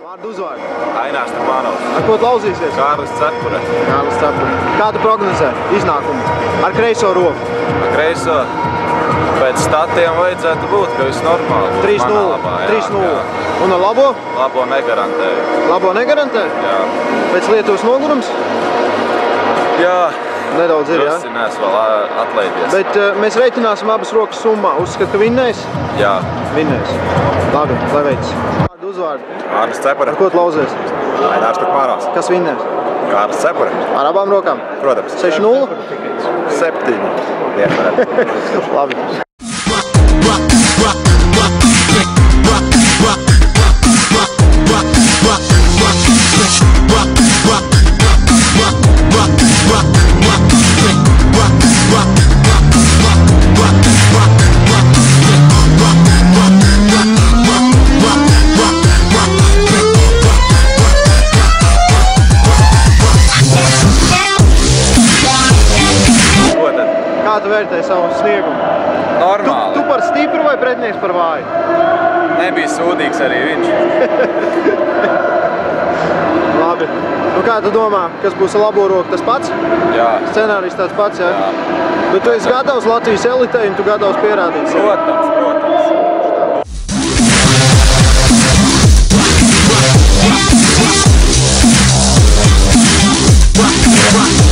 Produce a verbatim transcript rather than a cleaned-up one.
Vārdu uzvārdu. Ainārs Turmānovs. Ar ko lauzīsies? Kārlis Cepure. Kārlis Cepure. Kā tu prognozē iznākumu? Ar kreiso roku? Ar kreiso pēc statiem vajadzētu būt, ka viss normāli. trīs nulle. trīs nulle. Un ar labo? Labo negarantēju. Labo negarantē? Jā. Pēc Lietuvas nogurums? Jā. Nedaudz ir, jā? Drusi nes vēl atlaidies. Bet uh, mēs reiķināsim abas rokas summā. Uzskat, ka vinnēs? Jā. Vinnēs. Labi, lai veids. Vārdu uzvārdu. Kārlis Cepure. Ar ko tu lauzies? Ainārs Turmānovs. Kas vinnēs? Kārlis Cepure. Ar abām rokām? Protams. seši nulle? septiņi. Labi. Kā tu vērtēji savu sniegumu? Normāli. Tu, tu par stipru vai pretinieks par vāju? Nebija sūdīgs arī viņš. Labi. Nu kā tu domā, kas būs ar labo roku, tas pats? Jā. Scenārijs tāds pats, jā? Jā. Bet tu esi gatavs Latvijas elitei un tu gatavs pierādīt sevi? Protams, protams.